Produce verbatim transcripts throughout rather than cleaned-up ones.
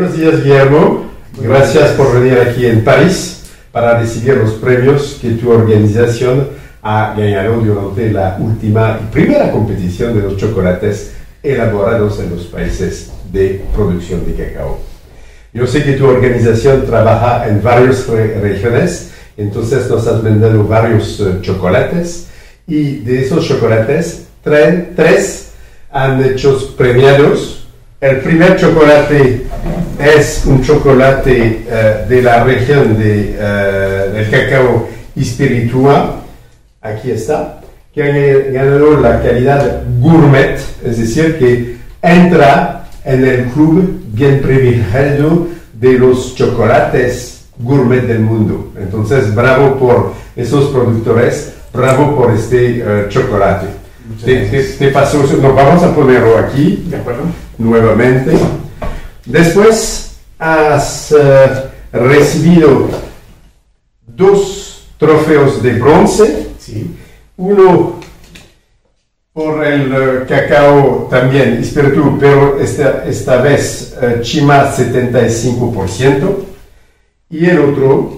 Buenos días, Guillermo. Gracias por venir aquí en París para recibir los premios que tu organización ha ganado durante la última y primera competición de los chocolates elaborados en los países de producción de cacao. Yo sé que tu organización trabaja en varias re regiones, entonces nos has mandado varios uh, chocolates, y de esos chocolates, tres han hecho premiados. El primer chocolate es un chocolate uh, de la región de, uh, del cacao Espiritua, aquí está, que ha ganado la calidad gourmet, es decir, que entra en el club bien privilegiado de los chocolates gourmet del mundo. Entonces, bravo por esos productores, bravo por este uh, chocolate. Te, te, te paso, nos vamos a ponerlo aquí, de acuerdo, nuevamente. Después has uh, recibido dos trofeos de bronce, sí, uno por el uh, cacao también espíritu, pero esta, esta vez uh, Chima setenta y cinco por ciento, y el otro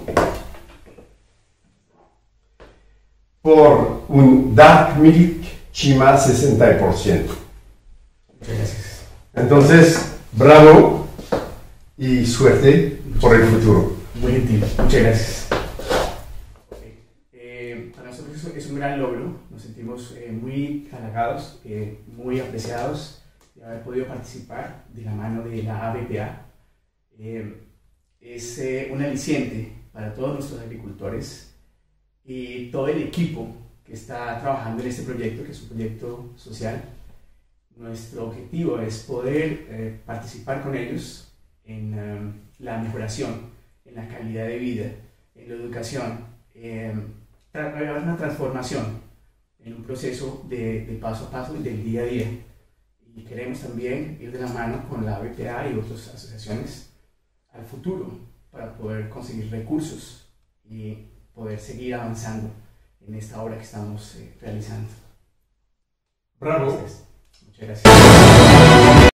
por un Dark Milk Chima sesenta por ciento. Muchas gracias. Entonces, bravo y suerte muchas por el futuro. Muy gentil, muchas gracias. Okay. Eh, para nosotros es un gran logro, nos sentimos eh, muy halagados, eh, muy apreciados de haber podido participar de la mano de la A B P A. Eh, es eh, un aliciente para todos nuestros agricultores y todo el equipo que está trabajando en este proyecto, que es un proyecto social. Nuestro objetivo es poder eh, participar con ellos en um, la mejoración, en la calidad de vida, en la educación, eh, traer una transformación en un proceso de, de paso a paso y del día a día. Y queremos también ir de la mano con la A B P A y otras asociaciones al futuro para poder conseguir recursos y poder seguir avanzando en esta obra que estamos eh, realizando. Bravo. Muchas gracias.